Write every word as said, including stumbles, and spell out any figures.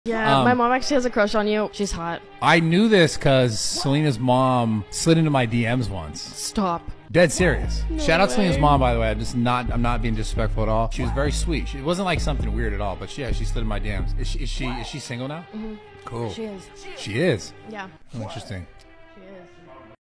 Yeah, Um, my mom actually has a crush on you. She's hot. I knew this because Selena's mom slid into my D Ms once. Stop. Dead serious. No Shout out way. Selena's mom, by the way. I'm just not. I'm not being disrespectful at all. She was very sweet. She, it wasn't like something weird at all. But she, yeah, she slid in my D Ms. Is she? Is she? Is she single now? Mm-hmm. Cool. She is. She is. Yeah. Oh, interesting.